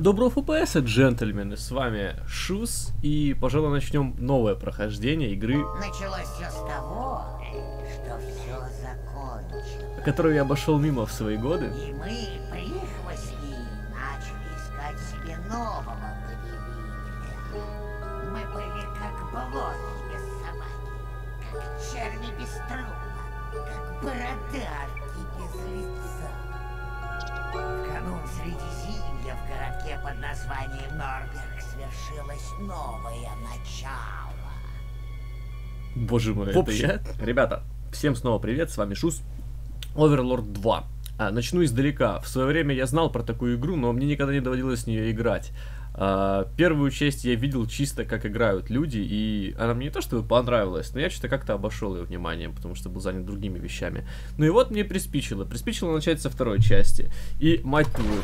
Доброго ФПС, джентльмены, с вами Шус, и, пожалуй, начнем новое прохождение игры, Началось все с того, что все закончилось. которую я обошел мимо в свои годы. И мы, прихвостни, начали искать себе нового повелителя. Мы были как блохи без собаки, как черви без трупа, как бородарки без лица. В канун Средиземья в городке под названием Норберг свершилось новое начало. Боже мой, это я? Ребята, всем снова привет, с вами Шус, Overlord 2. Начну издалека. В свое время я знал про такую игру, но мне никогда не доводилось в нее играть. Первую часть я видел чисто, как играют люди, и она мне не то чтобы понравилась, но я что-то как-то обошел ее вниманием, потому что был занят другими вещами. Ну и вот мне приспичило начать со второй части. И, мать твою,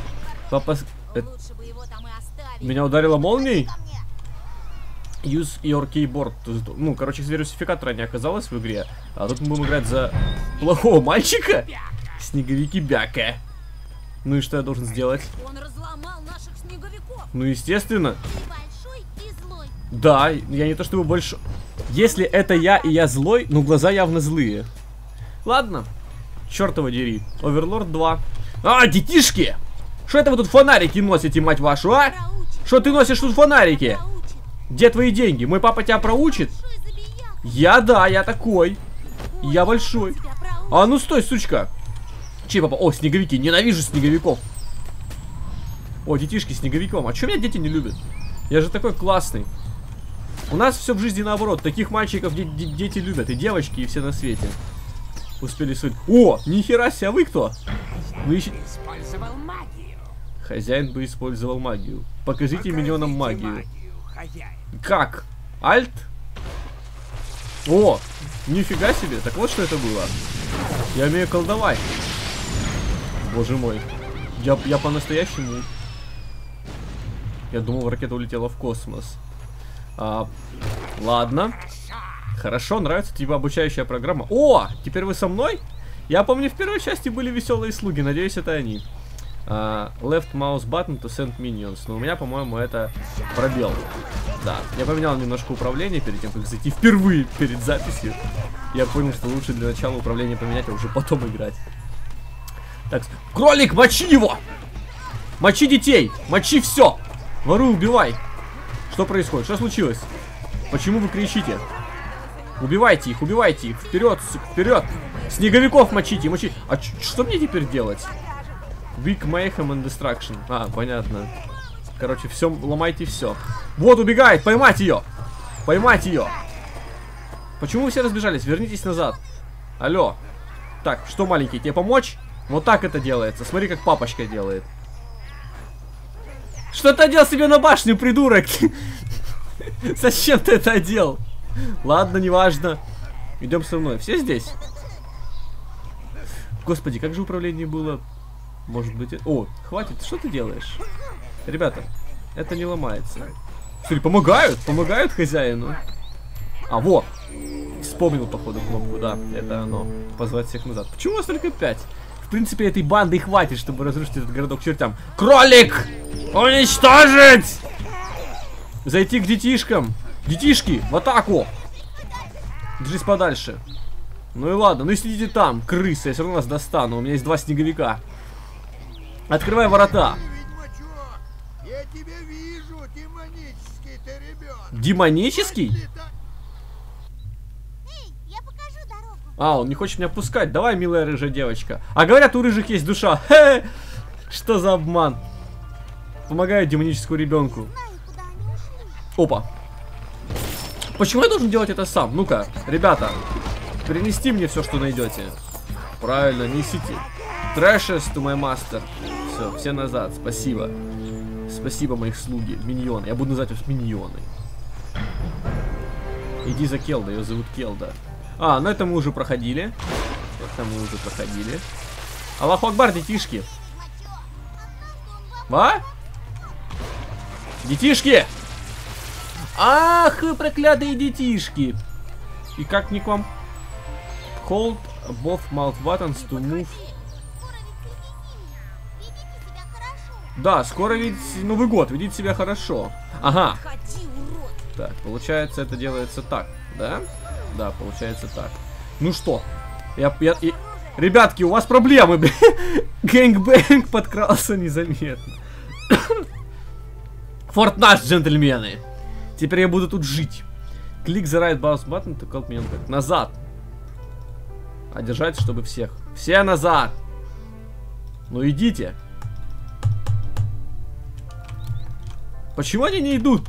меня ударило молнией? Use your keyboard. Ну, короче, версификатора не оказалось в игре, а тут мы будем играть за плохого мальчика? Снеговики Бяка. Ну и что я должен сделать? Он разломал наших снеговиков. Ну, естественно. Большой и злой. Да, я не то чтобы больше... Если это я и я злой, ну глаза явно злые. Ладно. Чёртова дери. Overlord 2. А, детишки! Что это вы тут фонарики носите, мать вашу, а? Что ты носишь тут фонарики? Где твои деньги? Мой папа тебя проучит? Я такой. Я большой. А ну стой, сучка. Чей папа? О, снеговики. Ненавижу снеговиков. О, детишки снеговиком. А чё меня дети не любят? Я же такой классный. У нас все в жизни наоборот. Таких мальчиков дети любят. И девочки, и все на свете. Успели суть. О, нихера себе, а вы кто? Вы ищете... Использовал магию. Хозяин бы использовал магию. Покажите миньонам магию. Хозяин. Как? Альт? О, нифига себе. Так вот что это было. Я умею колдовать. Боже мой. Я по-настоящему... Я думал, ракета улетела в космос. Ладно. Хорошо, нравится типа обучающая программа. О, теперь вы со мной? Я помню, в первой части были веселые слуги. Надеюсь, это они. Left mouse button to send minions. Но у меня, по-моему, это пробел. Да, я поменял немножко управление перед тем, как зайти впервые перед записью. Я понял, что лучше для начала управление поменять, а уже потом играть. Так, кролик, мочи его! Мочи детей! Мочи все! Воруй, убивай! Что происходит? Что случилось? Почему вы кричите? Убивайте их, вперед, вперед! Снеговиков мочите, мочи! А что мне теперь делать? Weak Mayhem and Destruction. Понятно. Короче, все, ломайте все. Вот, убегает, поймать ее! Поймать ее! Почему вы все разбежались? Вернитесь назад. Алло. Так, что, маленький, тебе помочь? Вот так это делается. Смотри, как папочка делает. Что ты одел себе на башню, придурок? Зачем ты это одел? Ладно, неважно. Идем со мной. Все здесь? Господи, как же управление было? Может быть... О, хватит, что ты делаешь? Ребята, это не ломается. Смотри, помогают хозяину. Вот. Вспомнил, походу, кнопку, да, это оно. Позвать всех назад. Почему у нас только 5? В принципе, этой банды хватит, чтобы разрушить этот городок к чертям. Кролик! Уничтожить! Зайти к детишкам. Детишки, в атаку! Держись подальше. Ну и ладно, ну и сидите там, крысы, я все равно вас достану. У меня есть 2 снеговика. Открывай ворота. Я тебя вижу, демонический ты ребенок. Демонический? Эй, я покажу дорогу. Он не хочет меня пускать. Давай, милая рыжая девочка. А говорят, у рыжих есть душа. Хе-хе. Что за обман? Помогаю демоническому ребенку. Знаю, куда они ушли. Опа. Почему я должен делать это сам? Ну-ка, ребята, принести мне все, что найдете. Правильно, несите. Trashes to my master. Все назад, спасибо. Спасибо, моих слуги, миньоны. Я буду называть вас миньоны. Иди за Келда, ее зовут Келда. Ну это мы уже проходили. Аллаху Акбар, детишки. Детишки! Ах, вы проклятые детишки! И как мне к вам? Hold both mouth buttons to move. Да, скоро ведь Новый год, ведите себя хорошо. Ага. Ходи, урод. Так, получается, это делается так, да? Да, получается так. Ну что? Ребятки, у вас проблемы, блин. Гэнгбэнг подкрался незаметно. Форт наш, джентльмены. Теперь я буду тут жить. Клик the right mouse button to call me back. Назад. А держать, чтобы всех. Все назад. Ну идите. Почему они не идут?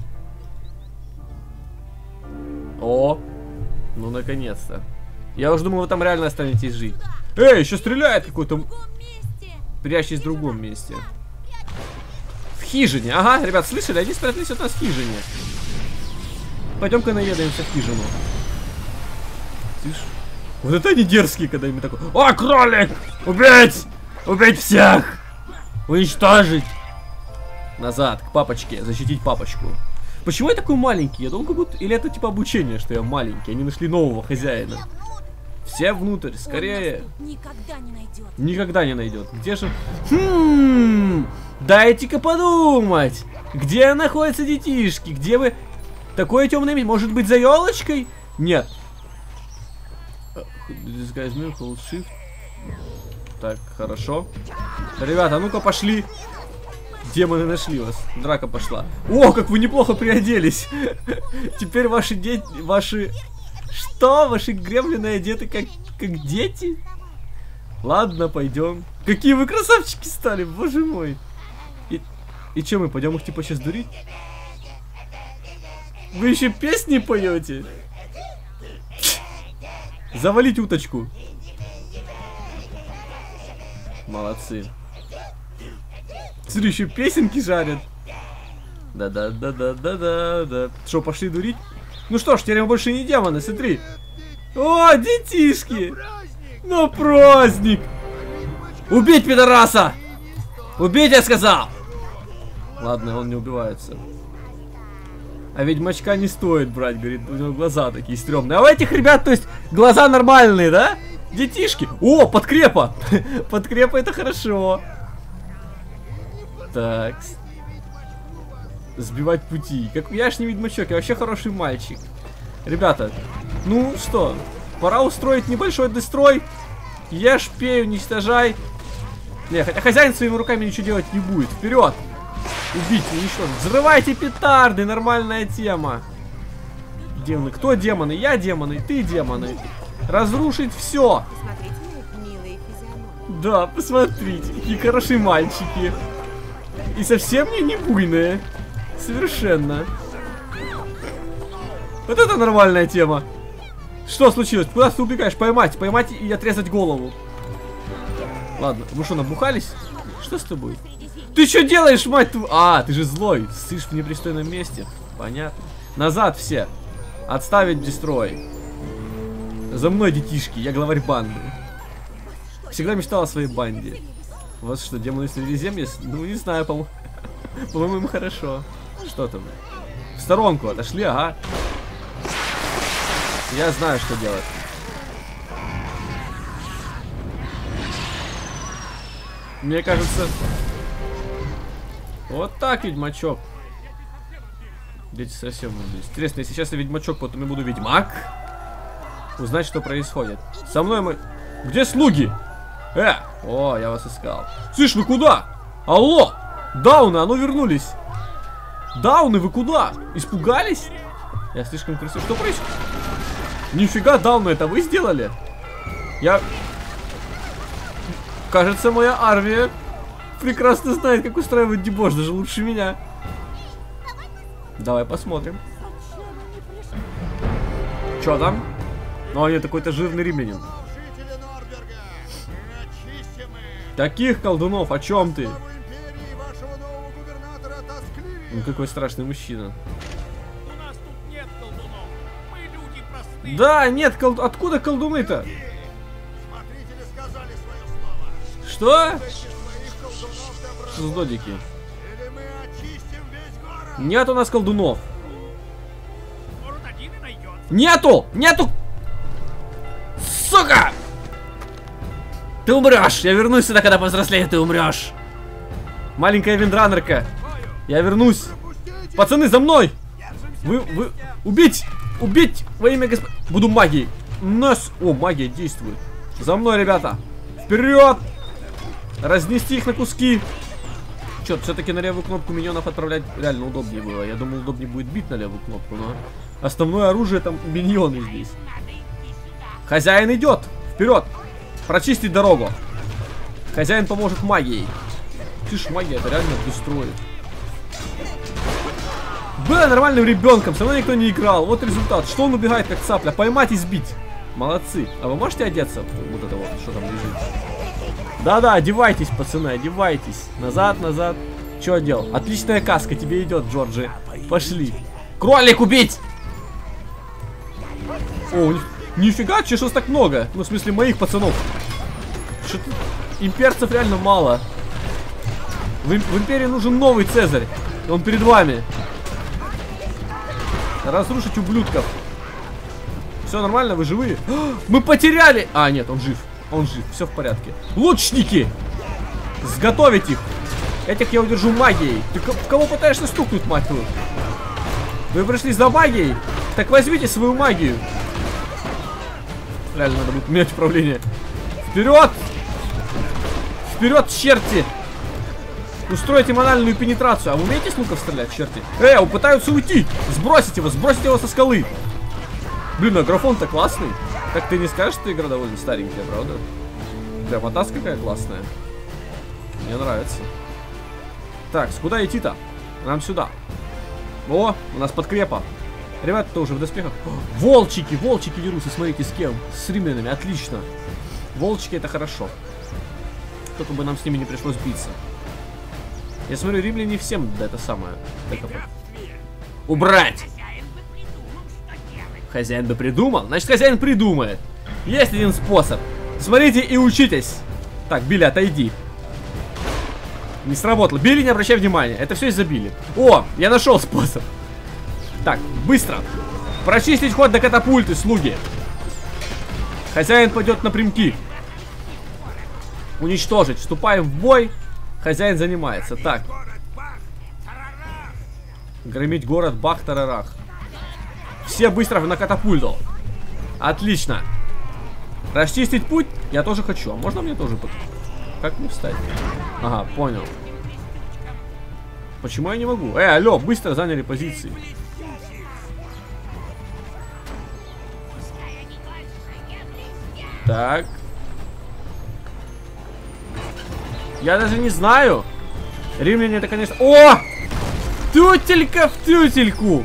О, ну наконец-то. Я уже думал, вы там реально останетесь жить. Эй, еще стреляет какой-то, В другом месте. прячась в другом месте. В хижине. Ага, ребят, слышали? Они спрятались от нас в хижине. Пойдем-ка наведаемся в хижину. Слышь? Вот это они дерзкие, когда им такой: о, кролик! Убить! Убить всех! Уничтожить! Назад, к папочке, защитить папочку. Почему я такой маленький? Я долго буду... Или это типа обучение, что я маленький? Они нашли нового хозяина. Все внутрь, скорее. Он нас тут никогда не найдет. Никогда не найдет. Где же... Дайте-ка подумать. Где находятся детишки? Где вы... Такое темное место? Может быть, за елочкой? Нет. Hold shift. Так, хорошо. Ребята, а ну-ка пошли. Демоны нашли вас. Драка пошла. О, как вы неплохо приоделись. Теперь ваши дети... Ваши... Что? Ваши гремлины одеты как дети? Ладно, пойдем. Какие вы красавчики стали, боже мой. И что, мы пойдем их типа сейчас дурить? Вы еще песни поете? Завалить уточку. Молодцы. Смотри, еще песенки жарят. Да-да-да-да-да-да-да. Что, пошли дурить? Ну что ж, теперь мы больше не демоны, смотри. О, детишки! Ну, праздник! Убить пидораса! Убить, я сказал! Ладно, он не убивается. А ведьмачка не стоит брать, говорит, у него глаза такие стрёмные. А у этих ребят, то есть, глаза нормальные, да? Детишки! О, подкрепа! Подкрепа, это хорошо. Так. Сбивать пути. Как я ж не ведьмачок, я вообще хороший мальчик. Ребята, ну что, пора устроить небольшой дестрой. Ешь, пей, уничтожай. Не, хотя хозяин своими руками ничего делать не будет. Вперед! Убить, уничтожить. Взрывайте петарды, нормальная тема. Демоны. Кто демоны? Я демоны, ты демоны. Разрушить все. Посмотрите на их милые физиономии. Да, посмотрите, какие хорошие мальчики. И совсем не буйные. Совершенно. Вот это нормальная тема. Что случилось? Куда ты убегаешь? Поймать и отрезать голову. Ладно, вы что, набухались? Что с тобой? Ты что делаешь, мать твою? А, ты же злой. Сышь в непристойном месте. Понятно. Назад все. Отставить дестрой. За мной, детишки. Я главарь банды. Всегда мечтал о своей банде. Вот что, демоны Средиземья? Ну, не знаю, по-моему, им хорошо. Что там? В сторонку отошли, ага. Я знаю, что делать. Мне кажется... Вот так, ведьмачок. Дети совсем убились. Интересно, если сейчас я ведьмачок, потом я буду ведьмак. Узнать, что происходит. Со мной мы... Где слуги? О, я вас искал. Слышь, вы куда? Алло! Дауны, а ну вернулись. Дауны, вы куда? Испугались? Я слишком красивый. Что происходит? Нифига, Дауны, это вы сделали? Я... Кажется, моя армия прекрасно знает, как устраивать дебош, даже лучше меня. Давай посмотрим. Чё там? Ну, нет, такой-то жирный римлянин. Жители Норберга, очистим их. Таких колдунов, о чем ты? Главу империи вашего нового губернатора тоскливее. Ну, какой страшный мужчина. У нас тут нет колдунов. Мы люди простые. Да, нет, откуда колдуны-то? Смотрители сказали свое слово. Что? Этих своих колдунов добра. Что за додики? Или мы очистим весь город. Нет у нас колдунов. Может, один и найдется. Нету! Нету! Сука! Ты умрешь! Я вернусь сюда, когда повзрослею, ты умрешь! Маленькая виндранерка. Я вернусь. Пацаны, за мной! Вы... Убить! Убить! Во имя Господа... Буду магией. Нас... О, магия действует. За мной, ребята. Вперед! Разнести их на куски. Черт, все-таки на левую кнопку миньонов отправлять реально удобнее было. Я думал, удобнее будет бить на левую кнопку, но... Основное оружие там миньоны здесь. Хозяин идет! Вперед! Прочистить дорогу. Хозяин поможет магией. Ты ж, магия, это реально дестроит. Был нормальным ребенком, со мной никто не играл. Вот результат. Что он убегает, как цапля? Поймать и сбить. Молодцы. А вы можете одеться? Вот это вот, что там лежит. Да-да, одевайтесь, пацаны, одевайтесь. Назад, назад. Что делал? Отличная каска тебе идет, Джорджи. Пошли. Кролик убить! О, нифига, че ж так много? Ну, в смысле, моих пацанов. Что-то имперцев реально мало. В империи нужен новый Цезарь. Он перед вами. Разрушить ублюдков. Все нормально, вы живые? Мы потеряли! А, нет, он жив. Он жив, все в порядке. Лучники! Сготовить их! Этих я удержу магией. Ты в кого пытаешься стукнуть, мать твою? Вы пришли за магией? Так возьмите свою магию. Реально надо будет менять управление. Вперед! Вперед, черти! Устройте манальную пенетрацию. А вы умеете с луков стрелять, черти? Пытаются уйти! Сбросите его со скалы! Блин, а графон-то классный. Так ты не скажешь, что игра довольно старенькая, правда? Прям атаска какая классная. Мне нравится. Так, куда идти-то? Нам сюда. О, у нас подкрепа. Ребята-то уже в доспехах. О, волчики дерутся, смотрите, с кем? С римлянами, отлично. Волчики это хорошо. Только бы нам с ними не пришлось биться. Я смотрю, римляне всем да, это самое. Убрать! Хозяин бы придумал? Значит, хозяин придумает. Есть один способ. Смотрите и учитесь. Так, Билли, отойди. Не сработало. Билли, не обращай внимания. Это все из-за Билли. О, я нашел способ. Так, быстро. Прочистить ход до катапульты, слуги. Хозяин пойдет напрямки. Уничтожить. Вступаем в бой. Хозяин занимается. Так. Громить город Бах-Тарарах. Все быстро на катапульту. Отлично. Расчистить путь я тоже хочу. А можно мне тоже? Как мне встать? Ага, понял. Почему я не могу? Алло, быстро заняли позиции. Так. Я даже не знаю. Римляне это, конечно... О! Тютелька в тютельку!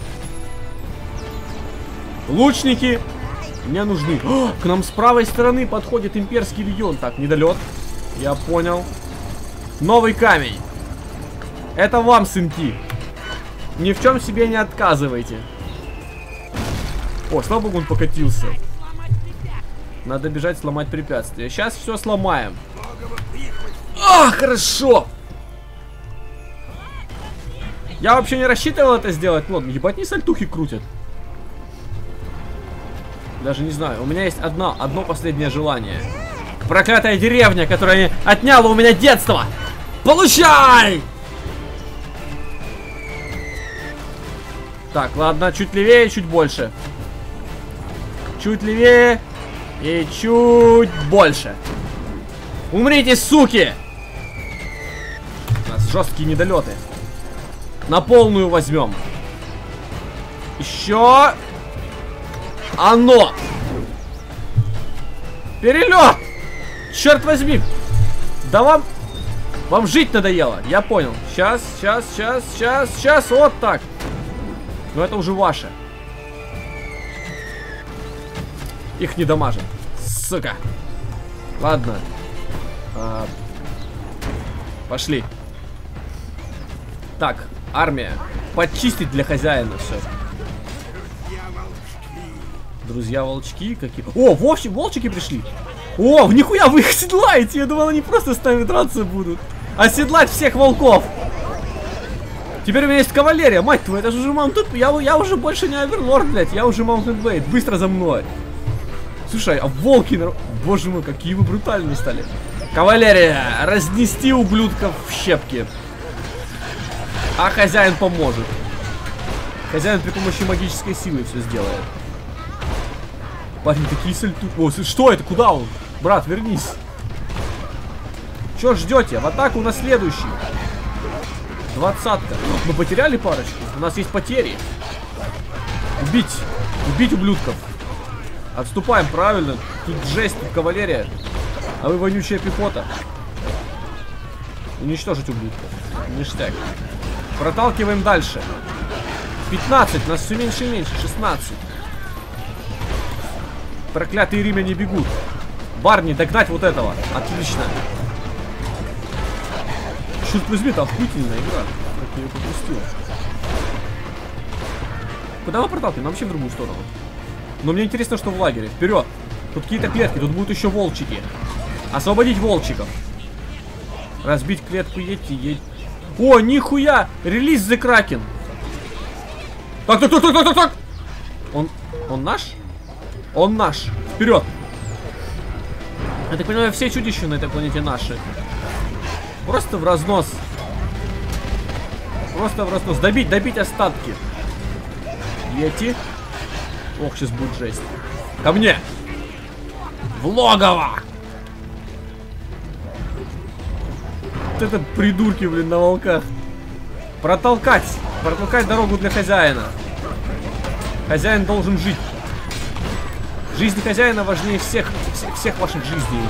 Лучники мне нужны. О, к нам с правой стороны подходит имперский легион. Так, недолет. Я понял. Новый камень. Это вам, сынки. Ни в чем себе не отказывайте. О, слава богу, он покатился. Надо бежать, сломать препятствия. Сейчас все сломаем. А, хорошо. Я вообще не рассчитывал это сделать. Ладно, ебать, не сальтухи крутят. Даже не знаю. У меня есть одно последнее желание. Проклятая деревня, которая отняла у меня детство. Получай! Так, ладно, чуть левее, чуть больше. Чуть левее и чуть больше. Умрите, суки! У нас жесткие недолеты. На полную возьмем. Еще. Оно! Перелет! Черт возьми! Да вам жить надоело. Я понял. Сейчас. Вот так. Но это уже ваше. Их не дамажим. Сука. Ладно. Пошли. Так, армия. Подчистить для хозяина все. Друзья волчки какие. О, волчики пришли. О, нихуя, вы их седлаете. Я думал, они просто с нами драться будут. Оседлать всех волков. Теперь у меня есть кавалерия. Мать твою, это же уже Маунтед. Я уже больше не Оверлорд, блядь. Я уже Маунтед Блейд. Быстро за мной. Слушай, а волки... Боже мой, какие вы брутальные стали. Кавалерия, разнести ублюдков в щепки. А хозяин поможет. Хозяин при помощи магической силы все сделает. Парень, такие сальту... О, что это? Куда он? Брат, вернись. Чё ждете? В атаку на следующий. 20-ка. Мы потеряли парочку. У нас есть потери. Убить. Убить ублюдков. Отступаем, правильно. Тут жесть, тут кавалерия. А вы вонючая пехота. Уничтожить ублюдков. Ништяк. Проталкиваем дальше. 15. Нас все меньше и меньше. 16. Проклятые римляне бегут. Барни, догнать вот этого. Отлично. Черт возьми, там охуительная игра. Как я ее пропустил. Куда мы проталкиваем? Нам вообще в другую сторону. Но мне интересно, что в лагере. Вперед. Тут какие-то клетки. Тут будут еще волчики. Освободить волчиков. Разбить клетку Йети. О, нихуя! Релиз The Kraken. Так. Он наш? Он наш. Вперед. Я так понимаю, все чудища на этой планете наши. Просто в разнос. Просто в разнос. Добить остатки. Йети. Ох, сейчас будет жесть. Ко мне. В логово. Вот это придурки, блин, на волках. Протолкать дорогу для хозяина. Хозяин должен жить. Жизнь хозяина важнее всех ваших жизней.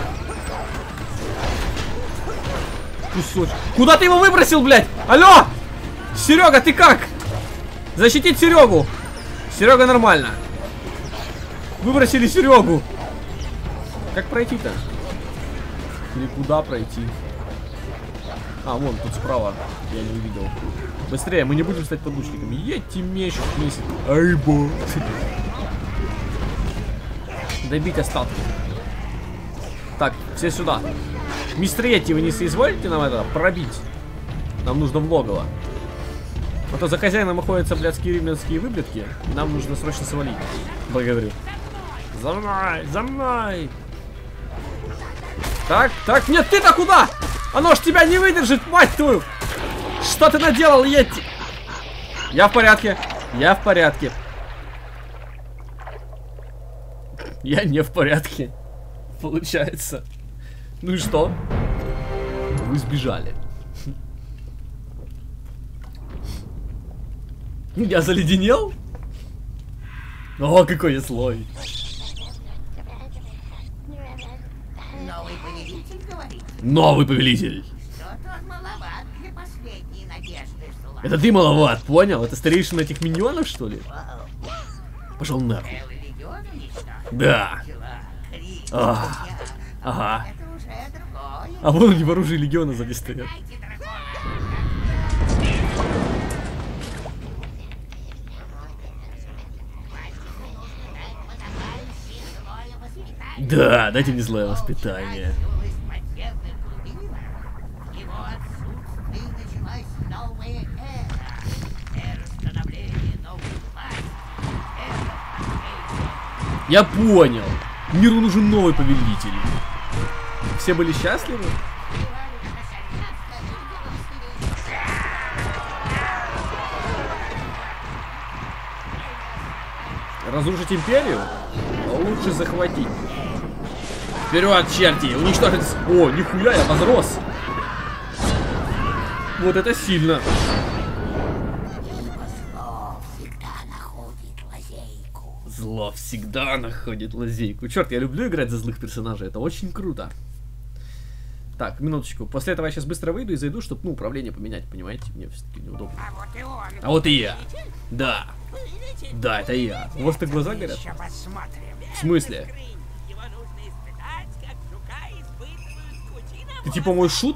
Кусочек. Куда ты его выбросил, блядь? Алло! Серега, ты как? Защитить Серегу. Серега нормально. Выбросили Серегу. Как пройти-то? Или куда пройти? А, вон, тут справа. Я не увидел. Быстрее, мы не будем стать подучниками. Едьте меч месяц. Айбо. Добить остатки. Так, все сюда. Мистер Йети, вы не соизволите нам это пробить? Нам нужно в логово. А то за хозяином находятся блядские римлянские выблядки. Нам нужно срочно свалить. Благодарю. За мной, за мной. Так, нет, ты-то куда? Оно ж тебя не выдержит, мать твою! Что ты наделал, Йети? Я в порядке. Я в порядке. Я не в порядке. Получается. Ну и что? Вы сбежали. Я заледенел? О, какой я злой. Новый повелитель говорит, Новый повелитель. что-то он маловат для последней надежды, Сула. Это ты маловат, понял? Это старейшина этих миньонов, что ли? Пошел нахуй. Целый легион уничтожил. Да. Дела, крики, Ага. я. Ага. Это уже другое. А вон они в оружии легиона сзади стоят. Дайте дракона. Да, дайте мне злое воспитание. Его отсутствии началась новая эра. Эра становления новой власти. Я понял. Миру нужен новый повелитель. Все были счастливы? Разрушить империю? А лучше захватить. Вперед, черти! Уничтожить... О, нихуя, я возрос! Вот это сильно! Зло всегда находит лазейку. Зло всегда находит лазейку. Черт, я люблю играть за злых персонажей, это очень круто. Так, минуточку. После этого я сейчас быстро выйду и зайду, чтобы, ну, управление поменять, понимаете? Мне все-таки неудобно. А вот и он. А вот и я. Да. Да, это я. У вас так глаза горят? Еще посмотрим. В смысле? Его нужно испытать, как жука испытывают скучина. Ты типа мой шут?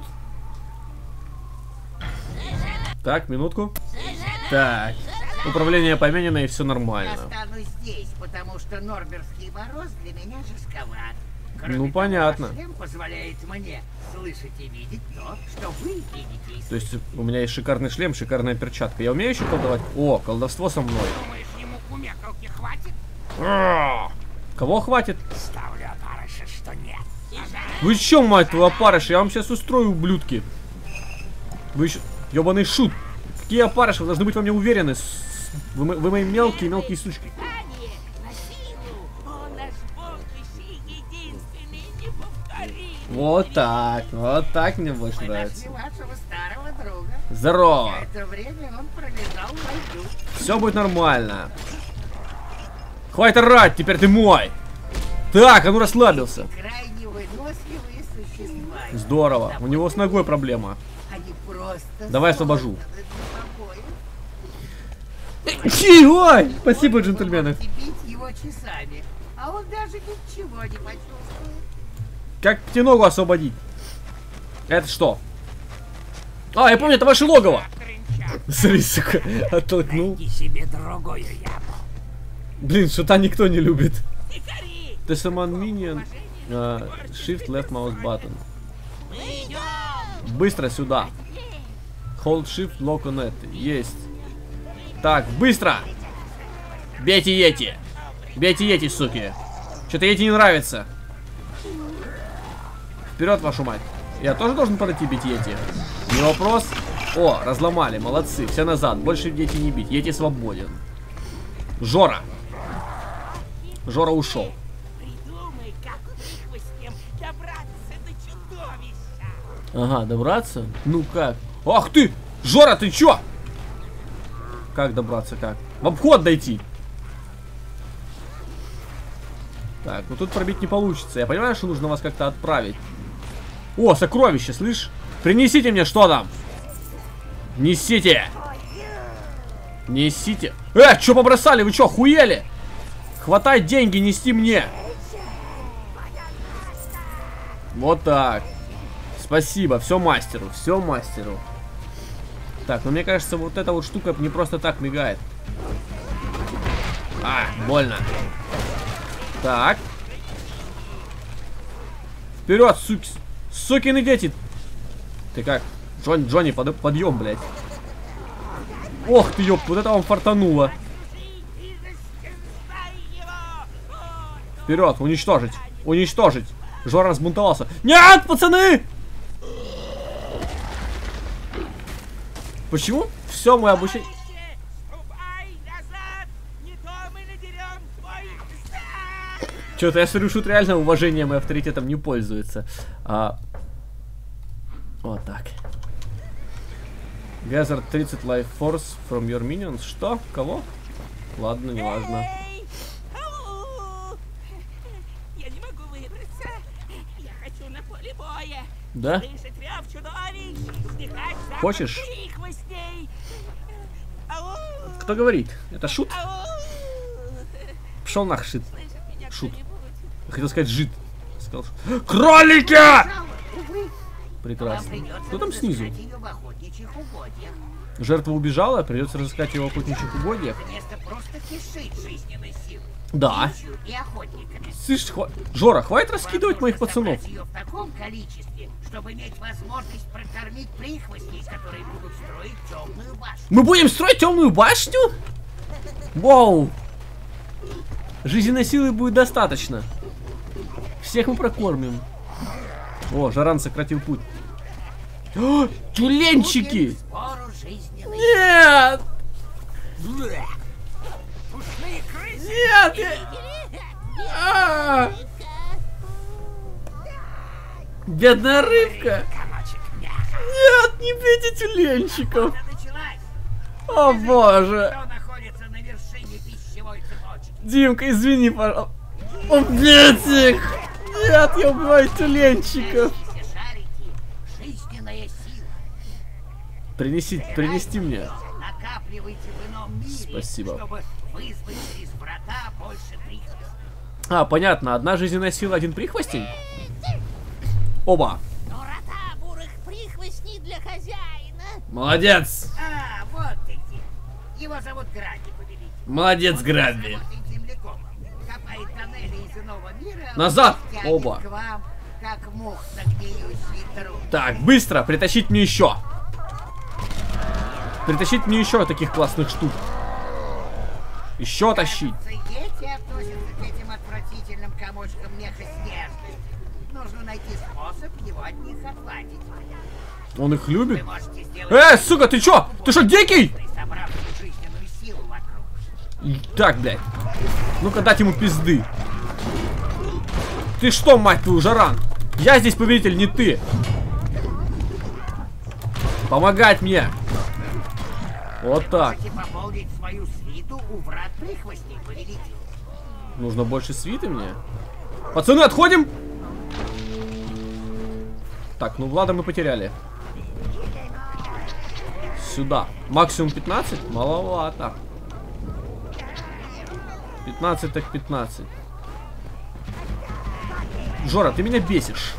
Так, минутку. Так. Управление поменено и все Я нормально. останусь здесь, потому что норберский мороз для меня жестковат. Кроме Ну, того, понятно. шлем позволяет мне слышать и видеть то, что вы видите. То есть у меня есть шикарный шлем, шикарная перчатка. Я умею еще колдовать? О, колдовство со мной. Думаешь, ему кумекалки хватит? Кого хватит? Ставлю опарыша, что нет. Вы чё, мать твою, опарыши? Я вам сейчас устрою, ублюдки. Вы еще... Ёбаный шут. Какие опарыши? Вы должны быть во мне уверены. Вы мои мелкие сучки. Вот так мне больше нравится. Вашего старого друга. Здорово. В это время он пролетал во льду. Все будет нормально. Хватит орать, теперь ты мой. Так, а ну расслабился. Крайне выносливые существа. Здорово. У него с ногой проблема. Они просто... Давай освобожу. Обои. Ой, спасибо, джентльмены. Можете бить его часами, а он даже ничего не почувствует. Как тебе ногу освободить? Это что? А, я помню, это ваше логово. Смотри, сука, оттолкнул. Найди себе другую яму. Блин, что-то никто не любит. Дикари! Ты summon minion. Shift left mouse button. Мы идем! Быстро сюда. Hold shift lock on it. Есть. Так, быстро. Бейте Йети. Бейте Йети, суки. Что-то Йети не нравится. Вперед, вашу мать. Я тоже должен подойти бить Йети? Не вопрос. О, разломали, молодцы. Все назад. Больше Йети не бить. Йети свободен. Жора. Жора ушел. Придумай, как прихвостням добраться до чудовища. Ага, добраться? Ну как? Ах ты! Жора, ты чё? Как добраться, как? В обход дойти. Так, ну тут пробить не получится. Я понимаю, что нужно вас как-то отправить. О, сокровище, слышь? Принесите мне, что там? Несите! Несите. Чё побросали? Вы чё, охуели? Хватай деньги, нести мне. Вот так. Спасибо, все мастеру, все мастеру. Так, ну мне кажется, вот эта вот штука не просто так мигает. А, больно. Так. Вперед, суки. Сукины дети. Ты как? Джонни, подъем, блядь. Ох ты, ёп, вот это вам фартануло. Вперед, уничтожить. Уничтожить. Жора разбунтовался. Нет, пацаны! Почему? Все, мы обучение. Что-то я смотрю, шут реально уважением и авторитетом не пользуется. Вот так. Gather 30 life force from your minions. Что? Кого? Ладно, неважно. Я не могу выбраться. Я хочу на поле боя. Да? Слышать рев чудовищ, вздыхать запах Хочешь? прихвостней. Ау! Кто говорит? Это шут? Ау! Пошел нах, шит. Слышит меня Шут. кто-нибудь? Хотел сказать жид. Сказал, кролики! Прекрасно. Кто там снизу? Ее в охотничьих угодьях. Жертва убежала, придется разыскать его в охотничьих угодьях. Место просто кишит жизненной силой. Да. Дичью и охотниками. Слышь, Жора, хватит раскидывать моих Нужно пацанов. собрать ее в таком количестве, чтобы иметь возможность прокормить прихвостней, которые будут строить темную башню. Мы будем строить темную башню? Вау! Жизненной силы будет достаточно. Всех мы прокормим. О, Жаран сократил путь. О, тюленчики! Будем в пору жизненной Нет! Пушные крысы. Нет! А! Бедная рыбка! Комочек мяха. Нет, не бейте тюленчиков! Она началась. О боже! Кто находится на вершине пищевой цепочки? Димка, извини, пожалуйста. Убейте их! Нет, я убиваю тюленчиков! Все шарики, жизненная сила. Принести мне. Накапливайте в ином мире, Спасибо. чтобы вызвать из врата больше прихвостней. А, понятно. Одна жизненная сила, один прихвостень? Оба. Но врата бурых прихвостней для хозяина. Молодец. А, вот ты где. Его зовут Гранди, повелитель. Молодец, Он Гранди. работает землекопом, копает тоннели из иного мира, Назад. тянет Оба. к вам, как мух на гниющий труд. Так, быстро. Притащить мне еще. Притащить мне еще таких классных штук. Еще тащить. Кажется, Йети относятся к этим отвратительным комочкам меха с нежностью. Нужно найти способ его от них отвадить. Он их любит? Вы можете сделать... Сука, ты чё? Ты что, дикий? Собрав всю жизненную силу вокруг. Так, блядь. Ну-ка, дать ему пизды. Ты что, мать твою, Жаран? Я здесь повелитель, не ты. Помогать мне. Вот так. Можете пополнить свою свиту у врат прихвостней, повелитель. Нужно больше свиты мне. Пацаны, отходим. Так, ну Влада мы потеряли. Сюда. Максимум 15? Маловато. 15 так 15. Жора, ты меня бесишь.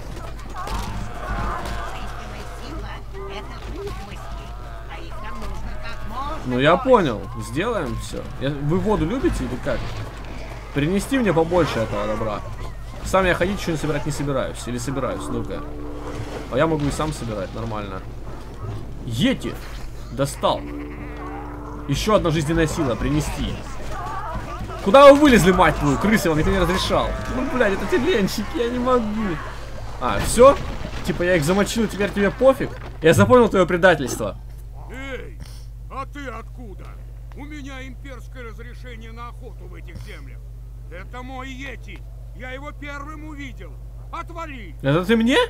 Ну я понял. Сделаем все. Вы воду любите или как? Принести мне побольше этого добра. Сам я ходить что-нибудь собирать не собираюсь. Или собираюсь, ну-ка. А я могу и сам собирать, нормально. Йети! Достал. Еще одна жизненная сила, принести. Куда вы вылезли, мать твою? Крысы, вам никто не разрешал. Ну, блядь, это тюленщики, я не могу. А, все? Типа я их замочил, теперь тебе пофиг? Я запомнил твое предательство. Эй, а ты откуда? У меня имперское разрешение на охоту в этих землях. Это мой Йети. Я его первым увидел. Отвали! Это ты мне?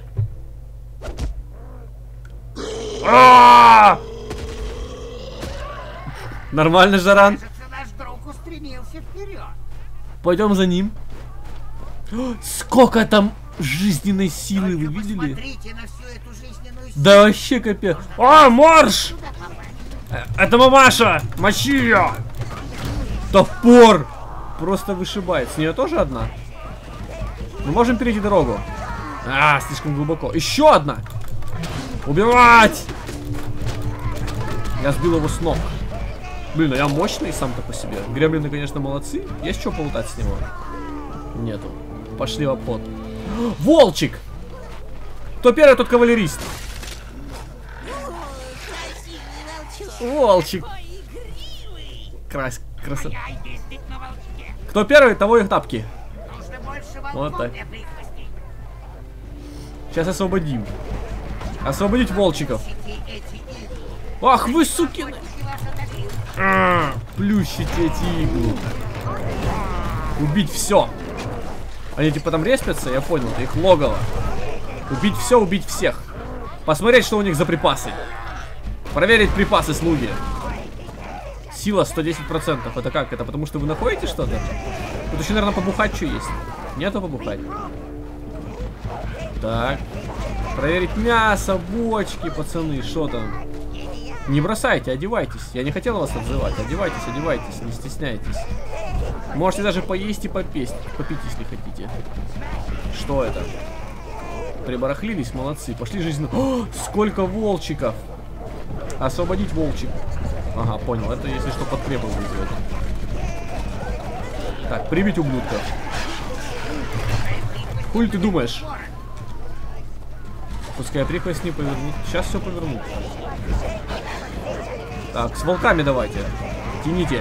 Нормально, Жаран. Кажется, наш друг устремился вперед. Пойдем за ним. Сколько там жизненной силы, вы видели? Посмотрите на всю эту жизненную силу. Да вообще капец. Марш! Это мамаша! Мочи ее! Топор! Просто вышибает. С нее тоже одна? Мы можем перейти дорогу. Слишком глубоко. Еще одна! Убивать! Я сбил его с ног. Блин, а я мощный сам-то по себе. Гремлины, конечно, молодцы. Есть что полутать с него? Нету. Пошли в обход. Волчик! Кто первый, тот кавалерист. Волчик. Красота. Кто первый, того их тапки. Вот так. Сейчас освободим. Освободить волчиков. Ах вы, сукины! Плющите эти иглы. Убить все. Они типа там респятся, я понял, это их логово. Убить все, убить всех. Посмотреть, что у них за припасы. Проверить припасы, слуги. Сила 110%. Это как? Это потому что вы находите что-то? Тут еще, наверное, побухать что есть. Нету побухать. Так. Проверить мясо, бочки, пацаны, что там. Не бросайте, одевайтесь. Я не хотел вас отзывать. Одевайтесь, одевайтесь, не стесняйтесь. Можете даже поесть и попить, если хотите. Что это? Прибарахлились, молодцы. Пошли жизненно. О, сколько волчиков! Освободить волчик. Ага, понял. Это если что подкрепы вызовет. Так, прибить ублюдков. Хуй ты думаешь? Пускай прихвость не повернут. Сейчас все повернут. Так, с волками давайте. Тяните.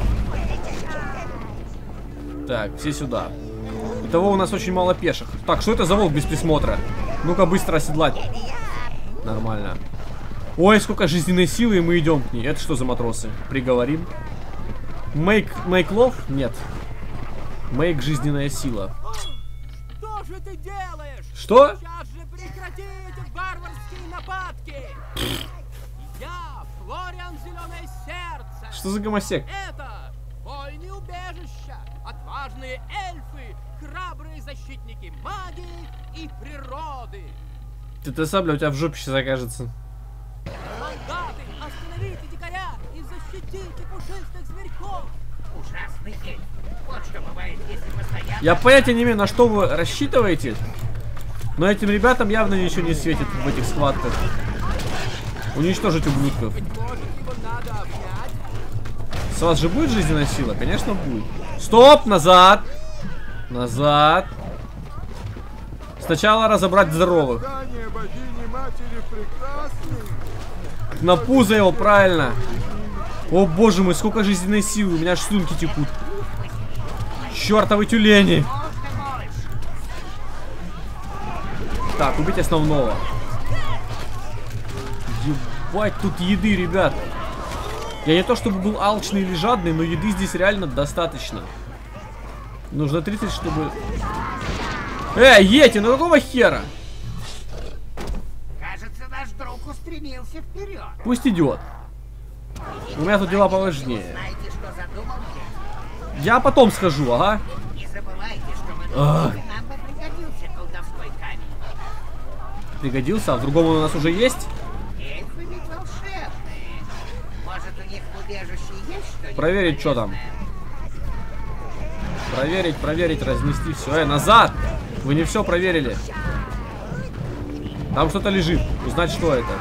Так, все сюда. Итого у нас очень мало пеших. Так, что это за волк без присмотра? Ну-ка быстро оседлать. Нормально. Ой, сколько жизненной силы, и мы идем к ней. Это что за матросы? Приговорим. Make love? Нет. Make жизненная сила. Что же ты делаешь? Что? Сейчас же прекрати эти варварские нападки! Я, Флориан Зеленое Сердце. Что за гомосек? Это войны убежища, отважные эльфы, храбрые защитники магии и природы. Ты сабля у тебя в жопе сейчас окажется. Солдаты, остановите дикаря и защитите пушистых зверьков. Ужасный эльф. Вот что бывает, если постоянно... Я понятия не имею, на что вы рассчитываете. Но этим ребятам явно ничего не светит в этих схватках. Уничтожить ублюдков. Быть может, его надо обнять? С вас же будет жизненная сила? Конечно будет. Стоп! Назад! Назад! Сначала разобрать здоровых. Здание богини-матери прекрасны. На пузо его, правильно. О боже мой, сколько жизненной силы. У меня аж слюнки текут. Чёртовы тюлени. Так, убить основного. Ебать, тут еды, ребят. Я не то чтобы был алчный или жадный, но еды здесь реально достаточно. Нужно 30, чтобы... Йети, ну какого хера? Кажется, наш друг устремился вперед. Пусть идет. У меня тут дела поважнее. Знаете, что задумал я? Я потом схожу, ага. Не забывайте, что в этом нам бы пригодился колдовской камень. Пригодился, а в другом он у нас уже есть? Эльфы ведь волшебные. Может, у них в убежище есть что-нибудь? Проверить, что там. Проверить, разнести все. Назад! Вы не все проверили. Там что-то лежит. Узнать, что это.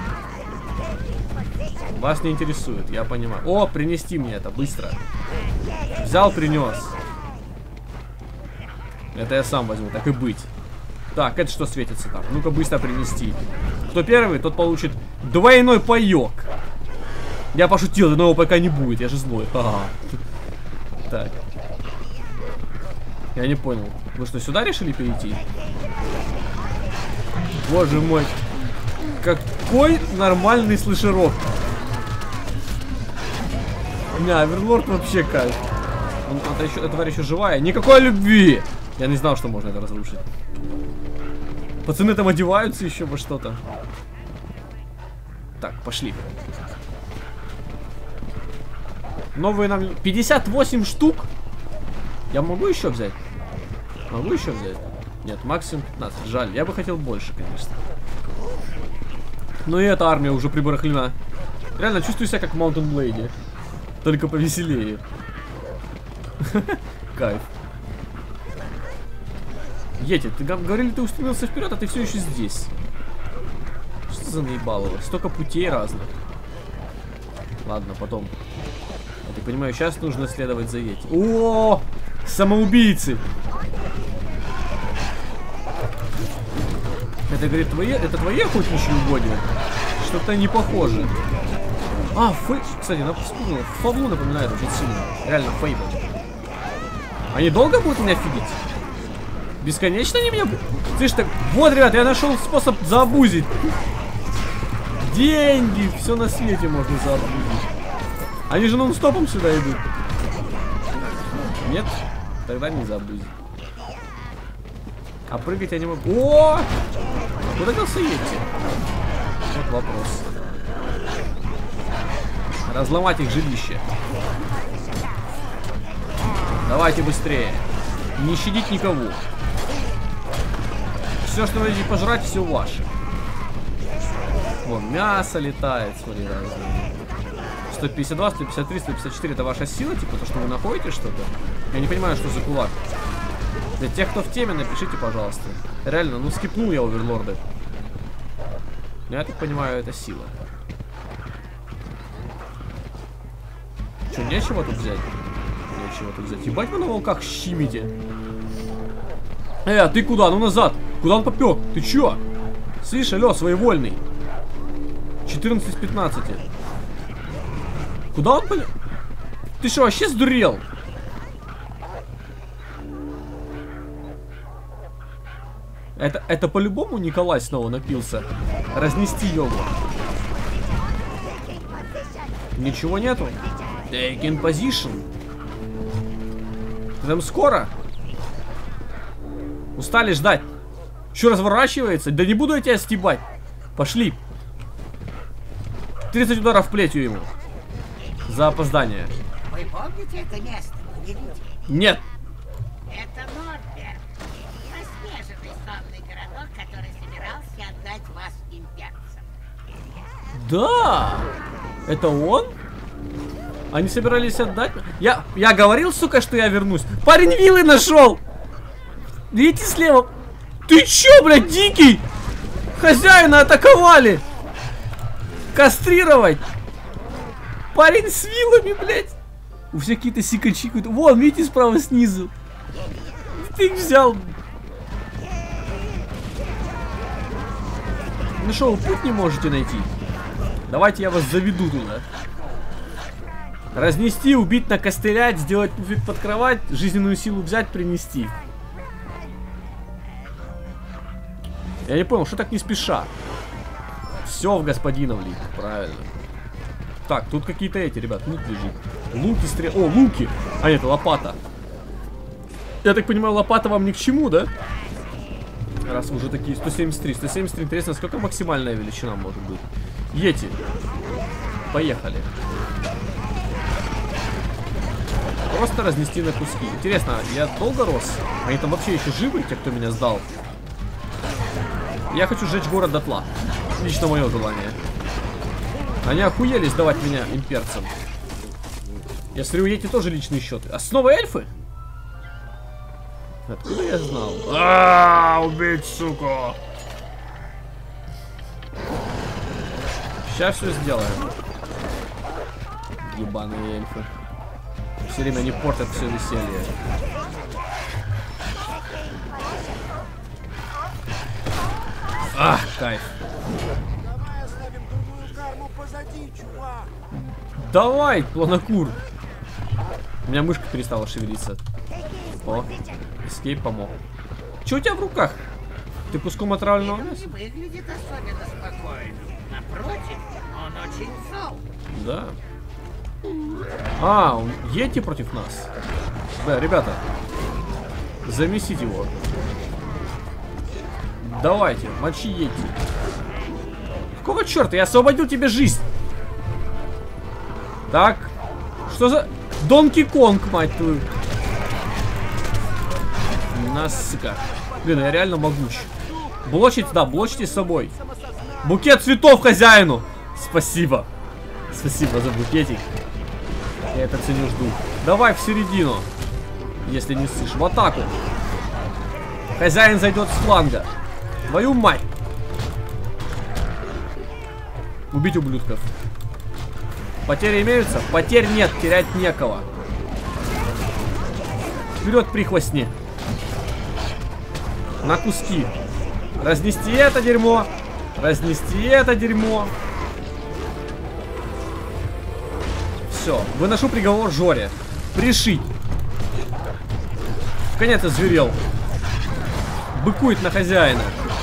Вас не интересует, я понимаю. О, принести мне это, быстро. Взял, принес. Это я сам возьму, так и быть. Так, это что светится там? Ну-ка, быстро принести. Кто первый, тот получит двойной паёк. Я пошутил, иного пока не будет, я же злой. Так. Я не понял. Вы что, сюда решили перейти? Боже мой. Какой нормальный слэшерок. Не, Оверлорд вообще кайф. Эта тварь еще живая. Никакой любви. Я не знал, что можно это разрушить. Пацаны там одеваются еще во что-то. Так, пошли. Новые нам... 58 штук? Я могу еще взять? Могу еще взять? Нет, максимум 15. Жаль, я бы хотел больше, конечно. Но и эта армия уже прибарахлена. Реально чувствую себя как в Mountain Blade. Только повеселее. Кайф. Йети, ты говорили, ты устремился вперед, а ты все еще здесь. Что за наебалово? Столько путей разных. Ладно, потом. Я так понимаю, сейчас нужно следовать за Йети. О, самоубийцы! Это, говорит, это твои охотничьи угодья? Что-то не похоже. А, кстати, вспомнил. Фаблу напоминает очень сильно. Реально, Фейбл. Они долго будут меня фидить? Бесконечно они меня будут? Слышь, так, вот, ребят, я нашел способ заобузить. Деньги, все на свете можно заобузить. Они же нон-стопом сюда идут. Нет? Тогда не заобузить. А прыгать я не могу. О! Куда делся Йети? Вот вопрос. Разломать их жилище. Давайте быстрее. Не щадить никого. Все, что вы хотите пожрать, все ваше. Вон, мясо летает, смотри, разное. 152, 153, 154, это ваша сила, типа, то, что вы находите что-то? Я не понимаю, что за кулак. Для тех, кто в теме, напишите, пожалуйста. Реально, ну скипнул я Оверлорда. Я так понимаю, это сила. Что, нечего тут взять? Нечего тут взять. Ебать вы на волках щимите. А ты куда? Ну назад. Куда он попёк? Ты чё? Слышь, алё, своевольный. 14 из 15. Куда он полез? Ты что, вообще сдурел? Это по-любому Николай снова напился. Разнести его. Ничего нету. Take in position. Ты там скоро? Устали ждать. Что разворачивается? Да не буду я тебя стебать. Пошли. 30 ударов плетью ему. За опоздание. Вы помните это место, повелитель? Нет. Это Нордберг. Заснеженный сонный городок, который собирался отдать вас имперцам. Да. Это он? Они собирались отдать? Я говорил, сука, что я вернусь. Парень вилы нашел. Видите слева? Ты чё, блядь, дикий? Хозяина атаковали. Кастрировать. Парень с вилами, блядь. У всех какие-то сикачи. Вон, видите, справа снизу. Ты их взял. Ну что, вы путь не можете найти? Давайте я вас заведу туда. Разнести, убить, накостылять, сделать пуфик под кровать, жизненную силу взять, принести. Я не понял, что так не спеша? Все в господина влит, правильно. Так, тут какие-то эти, ребят, лут лежит. Луки, О, луки! А нет, лопата. Я так понимаю, лопата вам ни к чему, да? Раз уже такие 173. 173, интересно, сколько максимальная величина может быть? Йети. Поехали. Просто разнести на куски. Интересно, я долго рос? Они там вообще еще живы, те, кто меня сдал? Я хочу сжечь город дотла. Лично мое желание. Они охуели сдавать меня имперцам. Я смотрю, у Йети тоже личные счеты. А снова эльфы? Откуда я знал? Убить, сука! Сейчас все сделаем. Ебаные эльфы. Все время они портят все веселье. Ах, кайф. Давай оставим дурную карму позади, чувак. Давай, планокур. У меня мышка перестала шевелиться. О, эскейп помог. Че у тебя в руках? Ты куском отравленного Он мяса? не выглядит особенно спокойным. Напротив, он очень зол. Да. А, он Йети против нас. Да, ребята. Замесите его. Давайте, мочи Йети. Какого черта? Я освободил тебе жизнь. Так. Что за... Донки Конг, мать твою. Насыка. Блин, я реально могуч. Блочить, да, блочите с собой. Букет цветов хозяину. Спасибо. Спасибо за букетик. Я это ценю, жду. Давай в середину. Если не слышишь. В атаку. Хозяин зайдет с фланга. Твою мать. Убить ублюдков. Потери имеются? Потерь нет, терять некого. Вперед, прихвостни. На куски. Разнести это дерьмо. Разнести это дерьмо. Все, выношу приговор Жоре. Пришить. Конец озверел. Быкует на хозяина.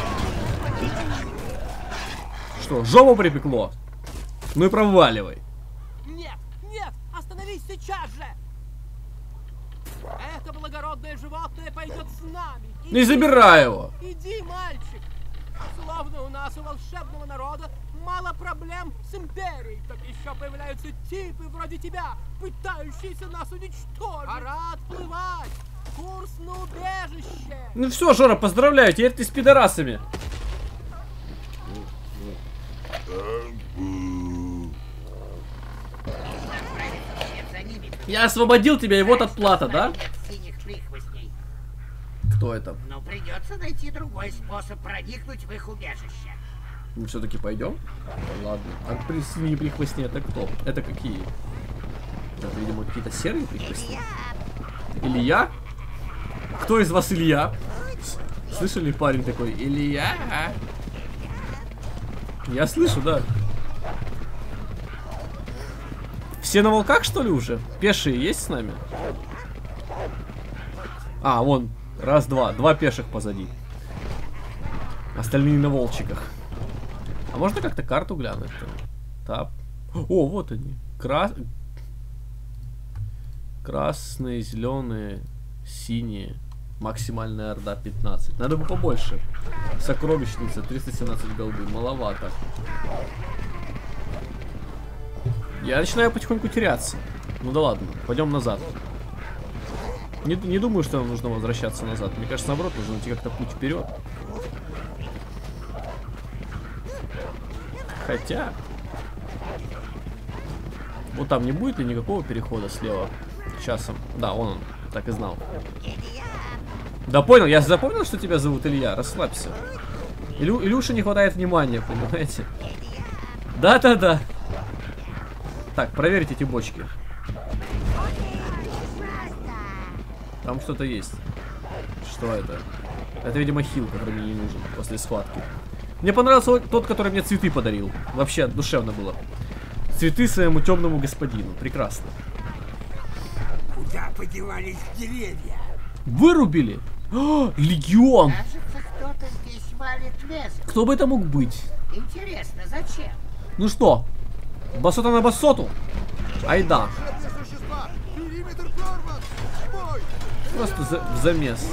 Что, жопу припекло? Ну и проваливай. Нет, нет, остановись сейчас же! Это благородное животное пойдет с нами. Не забирай его. Иди, мальчик. Словно у нас, у волшебного народа, мало проблем с империей. Так еще появляются типы вроде тебя, пытающиеся нас уничтожить. Пора отплывать. Курс на убежище. Ну все, Жора, поздравляю, теперь ты с пидорасами. Я освободил тебя, и вот отплата, да? Синих прихвостней. Кто это? Но придется найти другой способ проникнуть в их убежище. Мы все-таки пойдем? Ладно. А синие прихвостни это кто? Это какие? Это, видимо, какие-то серые прихвостни. Илья? Кто из вас Илья? Слышали, парень такой? Илья? Я слышу, да. Все на волках, что ли, уже? Пешие есть с нами? А, вон. Раз, два. Два пеших позади. Остальные на волчиках. А можно как-то карту глянуть? Тап. О, вот они. Красные, зеленые, синие. Максимальная орда 15. Надо бы побольше. Сокровищница 317 голды. Маловато. Я начинаю потихоньку теряться. Ну да ладно, пойдем назад. Не думаю, что нам нужно возвращаться назад. Мне кажется, наоборот, нужно найти как-то путь вперед. Хотя... Вот там не будет ли никакого перехода слева? Сейчас. Да, он. Так и знал. Да понял, я запомнил, что тебя зовут Илья. Расслабься. Илюше не хватает внимания, понимаете? Да-да-да. Так, проверить эти бочки. Там что-то есть. Что это? Это, видимо, хил, который мне не нужен после схватки. Мне понравился тот, который мне цветы подарил. Вообще, душевно было. Цветы своему темному господину. Прекрасно. Куда подевались деревья? Вырубили? О, легион! Кажется, Кто-то здесь валит лес. Кто бы это мог быть? Интересно, зачем? Ну что, басота на басоту? Айда. Волшебные существа! Периметр прорван! Бой! Просто в замес.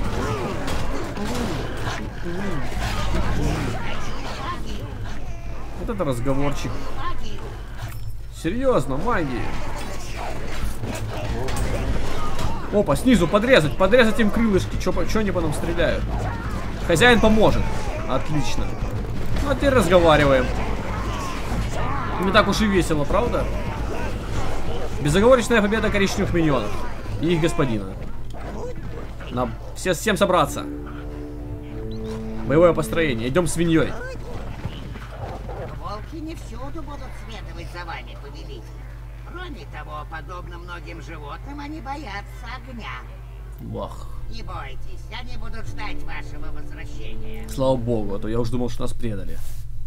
Вот это разговорчик. Серьезно, магия. Опа, снизу подрезать им крылышки. Чё они по нам стреляют? Хозяин поможет. Отлично. Ну а теперь разговариваем. Не так уж и весело, правда? Безоговорочная победа коричневых миньонов и их господина. Нам всем собраться. Боевое построение. Идем свиньей. Волки не всюду будут следовать за вами, повелитель. Кроме того, подобно многим животным, они боятся огня. Вах. Не бойтесь, они будут ждать вашего возвращения. Слава богу, а то я уж думал, что нас предали.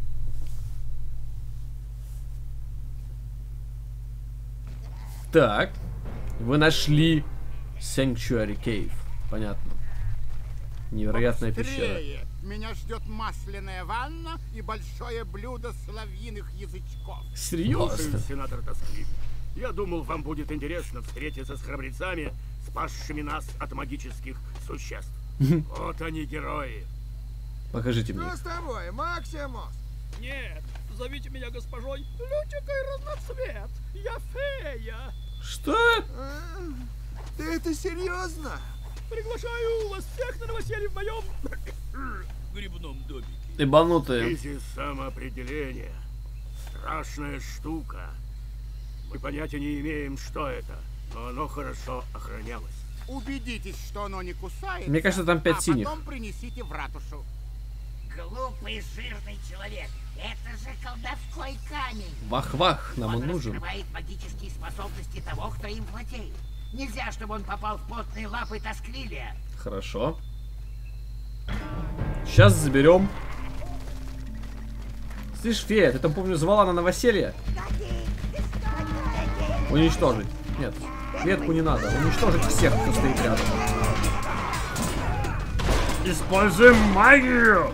Так. Вы нашли Sanctuary Cave. Понятно. Невероятная пещера. Быстрее! Меня ждет масляная ванна и большое блюдо соловьиных язычков. Серьезно? Сенатор Тосклив. Я думал, вам будет интересно встретиться с храбрецами, спасшими нас от магических существ. Вот они, герои. Покажите мне. Что с тобой, Максимус? Нет, зовите меня госпожой Лютикой Разноцвет. Я фея. Что? Ты это серьезно? Приглашаю вас всех на новоселье в моем грибном домике. Ебанутые. Кризис самоопределения. Страшная штука. Мы понятия не имеем, что это, но оно хорошо охранялось. Убедитесь, что оно не кусается. Мне кажется, там 5 синих. А потом принесите в ратушу. Глупый жирный человек. Это же колдовской камень. Вах-вах, нам он нужен. Раскрывает магические способности того, кто им владеет. Нельзя, чтобы он попал в плотные лапы Тоскливия. Хорошо. Сейчас заберем. Слышь, фея, ты там, помню, звала на новоселье? Уничтожить. Нет, ветку не надо. Уничтожить всех, кто стоит рядом. Используем магию!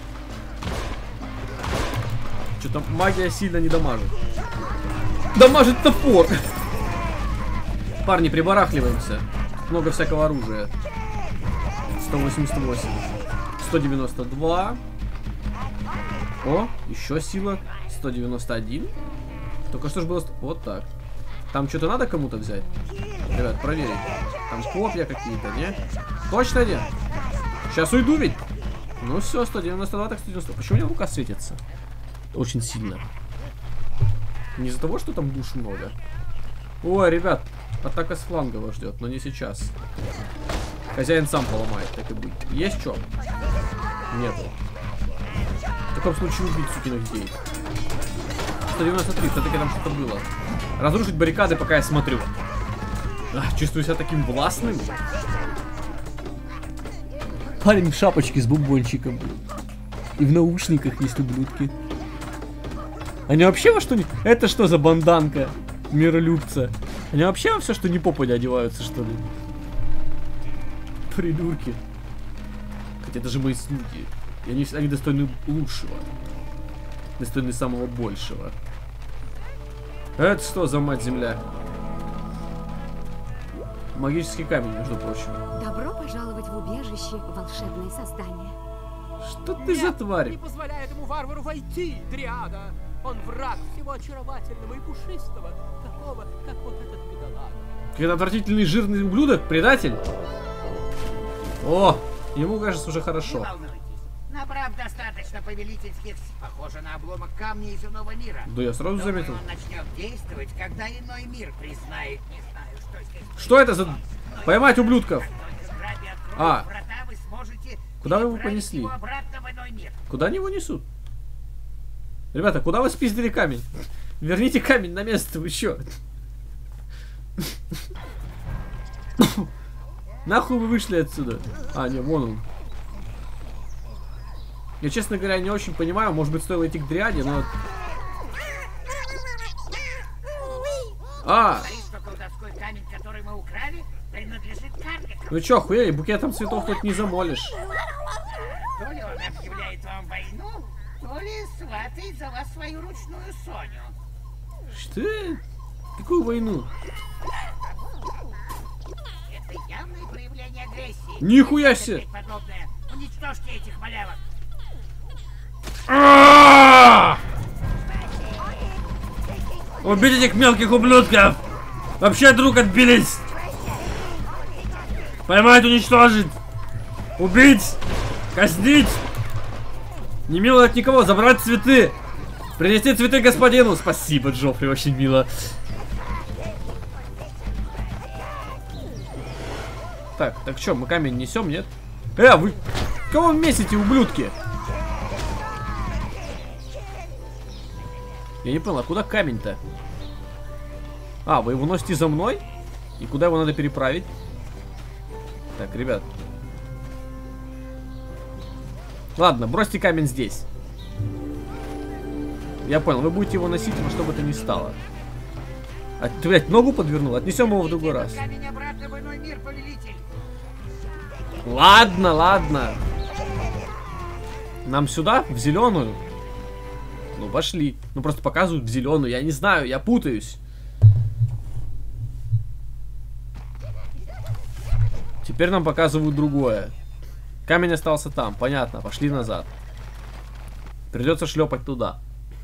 Что-то магия сильно не дамажит. Дамажит топор! Парни, прибарахливаемся. Много всякого оружия. 188. 192. О, еще сила. 191. Только что ж было... Вот так. Там что-то надо кому-то взять? Ребят, проверить. Там копья какие-то, не? Точно нет? Сейчас уйду ведь. Ну все, 192, так 190. Почему у меня рука светится? Очень сильно. Не из-за того, что там душ много. Ой, ребят, атака с фланга вас ждет, но не сейчас. Хозяин сам поломает, так и быть. Есть что? Нету. В таком случае убить сукиных детей. 193, все-таки там что-то было. Разрушить баррикады, пока я смотрю. Чувствую себя таким властным. Парень в шапочке с бомбончиком. И в наушниках есть ублюдки. Они вообще во что-нибудь... Это что за банданка миролюбца? Они вообще во все, что не попадя, одеваются, что ли? Придурки. Хотя это же мои слуги. И они достойны лучшего. Достойны самого большего. Это что за мать земля? Магический камень, между прочим. Добро пожаловать в убежище, волшебное создание. Что ты за тварь? Не позволяй этому варвару войти, Дриада. Он враг всего очаровательного и пушистого, такого, как вот этот бедолага. Какой-то отвратительный жирный ублюдок, предатель. О, ему кажется уже хорошо. Не волнуйтесь. Набрав достаточно повелительских, похоже на обломок камня из иного мира. Да я сразу Думаю, заметил. он начнет действовать, когда иной мир признает. Не знаю, что здесь. Что это за... Поймать ублюдков. А. Врата, вы сможете Куда вы его переправить понесли? его обратно в иной мир. Куда они его несут? Ребята, куда вы спиздили камень? Верните камень на место, вы чё? Нахуй вы вышли отсюда? А, не, вон он. Я, честно говоря, не очень понимаю. Может быть, стоило идти к Дриаде, но... А! Говорит, что колдовской камень, который мы украли, принадлежит карликам. Ну чё, хуя, букетом цветов тут не замолишь. То ли он объявляет вам войну, то ли сватает за вас свою ручную Соню. Что? Какую войну? Это явное проявление агрессии. Нихуя себе! Подобное. Уничтожьте этих малявок. Убить этих мелких ублюдков! Вообще от рук отбились! Поймать, уничтожить! Убить! Казнить! Не мило от никого, забрать цветы! Принести цветы господину! Спасибо, Джоффри, очень мило. Так что, мы камень несем, нет? Вы кого месите, ублюдки? Я не понял, а куда камень-то? Вы его носите за мной? И куда его надо переправить? Так, ребят. Ладно, бросьте камень здесь. Я понял, вы будете его носить, во что бы то ни стало. Ты, блядь, ногу подвернул? Отнесем его в другой раз. Камень обратно в иной мир, повелитель. Ладно. Нам сюда, в зеленую? Ну, пошли. Ну, просто показывают в зеленую. Я не знаю, я путаюсь. Теперь нам показывают другое. Камень остался там. Понятно, пошли назад. Придется шлепать туда.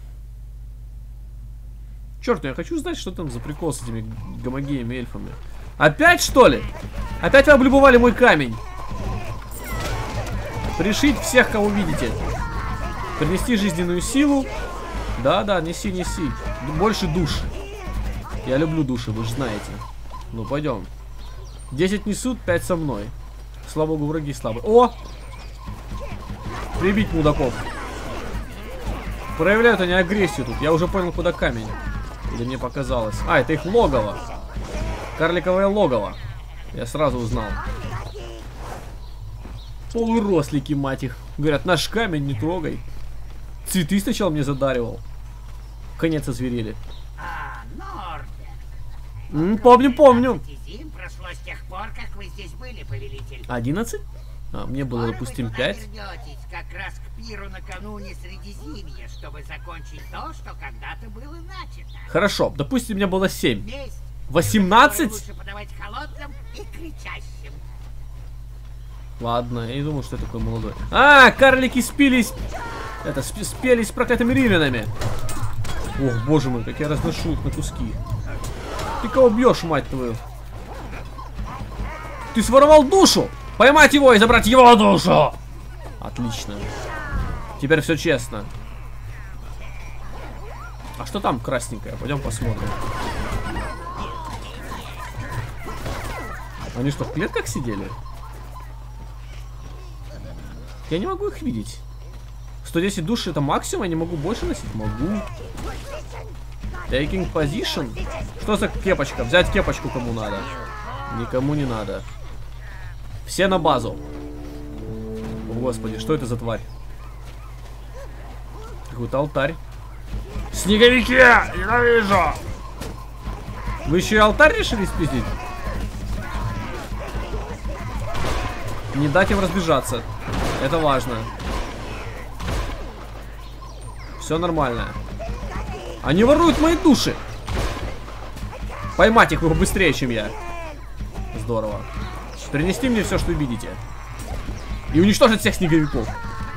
Черт, я хочу знать, что там за прикол с этими гомогеями эльфами. Опять, что ли? Опять вы облюбовали мой камень? Пришить всех, кого видите. Принести жизненную силу. Да, неси. Больше душ. Я люблю души, вы же знаете. Ну, пойдем. 10 несут, 5 со мной. Слава богу, враги слабые. О! Прибить мудаков. Проявляют они агрессию тут. Я уже понял, куда камень. Или мне показалось. Это их логово. Карликовое логово. Я сразу узнал. Полурослики, мать их. Говорят, наш камень не трогай. Цветы сначала мне задаривал. Конец озверели. Помню. Зим прошло с тех пор, как вы здесь были, повелитель. 11? Мне было, допустим, 5. Вернетесь как раз к пиру накануне Средизимья, чтобы закончить то, что когда-то было начато. Хорошо, допустим, мне было 7. Месть 18? лучше подавать холодным и кричащим. Ладно, я не думал, что я такой молодой. Карлики спелись с проклятыми римлянами. Ох, боже мой, как я разношу их на куски. Ты кого бьешь, мать твою? Ты своровал душу! Поймать его и забрать его душу! Отлично. Теперь все честно. А что там красненькое? Пойдем посмотрим. Они что, в клетках сидели? Я не могу их видеть. 110 душ это максимум, я не могу больше носить? Могу. Taking position. Что за кепочка? Взять кепочку кому надо. Никому не надо. Все на базу. О, господи, что это за тварь? Какой-то алтарь. Снеговики! Ненавижу! Вы еще и алтарь решили спиздить? Не дать им разбежаться. Это важно. Все нормально. Они воруют мои души. Поймать их быстрее, чем я. Здорово. Принести мне все, что видите. И уничтожить всех снеговиков.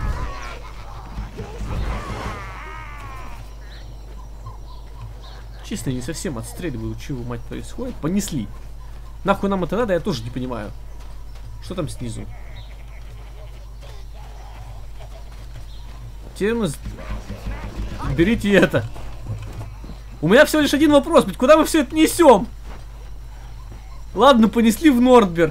Честно, я не совсем отстреливаю, чего, мать, происходит. Понесли. Нахуй нам это надо, я тоже не понимаю. Что там снизу? Берите это. У меня всего лишь один вопрос. Куда мы все это несем? Ладно, понесли в Нордберг.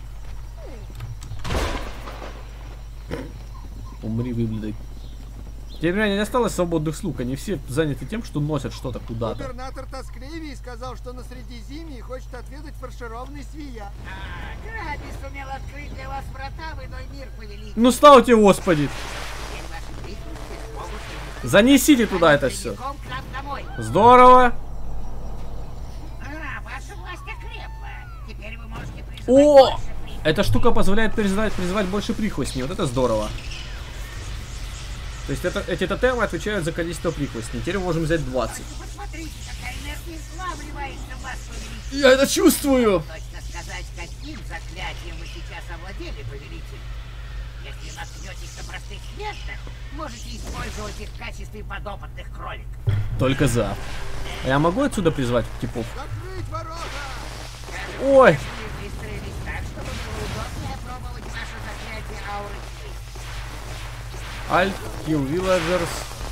Умри, выблядок. Теперь не осталось свободных слуг. Они все заняты тем, что носят что-то куда-то. Губернатор Тоскливий сказал, что на Средизимье хочет отведать фаршированный свия. Грабис сумел открыть для вас врата в иной мир, повелитель. Ну слава Господи. Занесите туда это все. Здорово. Ваша власть окрепла. Теперь вы можете призывать О! больше прихвостней. Эта штука позволяет призывать больше прихвостней. Вот это здорово. То есть эти тотемы отвечают за количество прихвостней. Теперь мы можем взять 20. Посмотрите, какая энергия зла вливается в вас, повелитель. Я это чувствую! Точно сказать, каким заклятием вы сейчас овладели, повелитель. Если наткнетесь на простых смертных, можете использовать их в качестве подопытных кроликов. Только за. А я могу отсюда призвать типов? Закрыть ворота! Ой! Вы выстроились так, чтобы было удобнее опробовать наше заклятие ауры тьмы. Alt, kill villagers.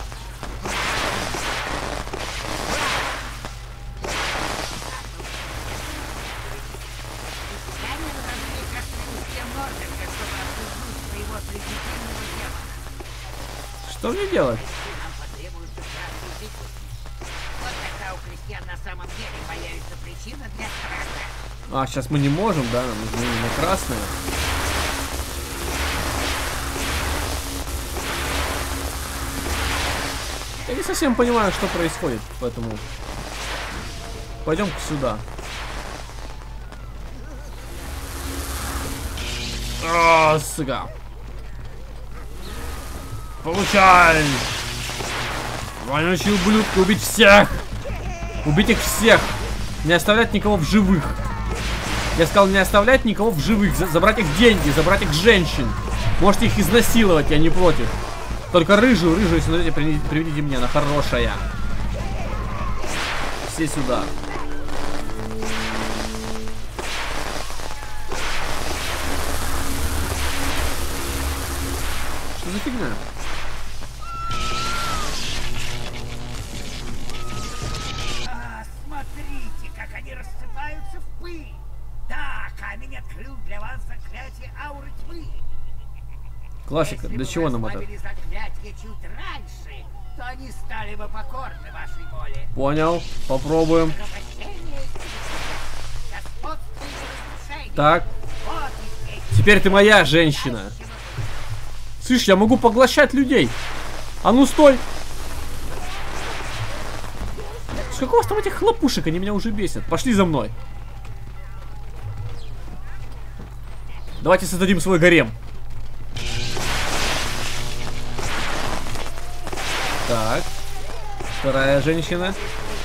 Я не разобью красный Нордерка, чтобы обсуждать своего средиземного демона. Что мне делать? Нам потребуется красный битвы. Вот тогда у крестьян на самом деле появится причина для страха. А, сейчас мы не можем, да? Нам нужны именно красные. Я не совсем понимаю, что происходит, поэтому пойдем-ка сюда. О, сука. Получай! Вонючие ублюдки, убить всех! Убить их всех! Не оставлять никого в живых. Я сказал, не оставлять никого в живых. Забрать их деньги, забрать их женщин. Можете их изнасиловать, я не против. Только рыжую, если найдете, приведите мне, она хорошая. Все сюда. Что за фигня? Смотрите, как они рассыпаются в пыль. Да, камень открыл для вас заклятие ауры тьмы. Классика, для чего нам это? Если бы вы заклятие чуть раньше, то они стали бы покорны вашей воле. Понял, попробуем. Так. Теперь ты моя женщина. Слышь, я могу поглощать людей. А ну стой. Сколько у вас там этих хлопушек? Они меня уже бесят. Пошли за мной. Давайте создадим свой гарем. Так. Вторая женщина.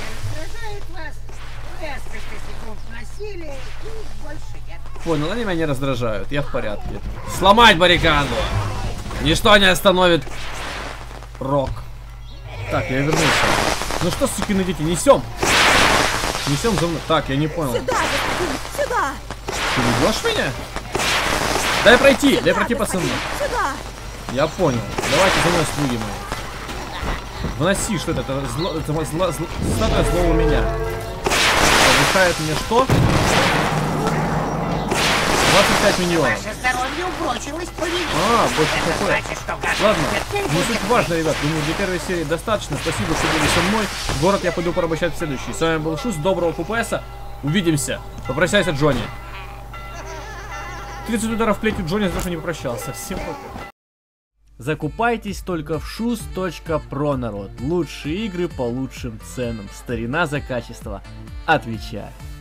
Понял, они меня не раздражают. Я в порядке. Сломать баррикаду! Ничто не остановит рок. Так, я вернулся. Ну что, сукины дети, несем! Несем за мной. Так, я не понял. Сюда, сюда! Ты ведешь меня? Дай пройти, пацаны. Сюда! Я понял. Давайте за мной, слуги мои. Вноси, что это? Это статуя злого меня. Повышает мне что? 25 миллионов. А, больше такое. Ладно, не суть важно, ребят. Думаю, для первой серии достаточно. Спасибо, что были со мной. В город я пойду порабощать в следующий. С вами был Шус. Доброго ФПСа. Увидимся. Попрощайся, Джонни. 30 ударов плетью Джонни даже не попрощался. Всем пока. Закупайтесь только в shoes.pro, народ. Лучшие игры по лучшим ценам. Старина за качество. Отвечаю.